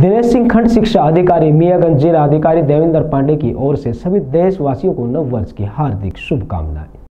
दिनेश सिंह खंड शिक्षा अधिकारी, मियागंज जिला अधिकारी देवेंद्र पांडे की ओर से सभी देशवासियों को नव वर्ष की हार्दिक शुभकामनाएं।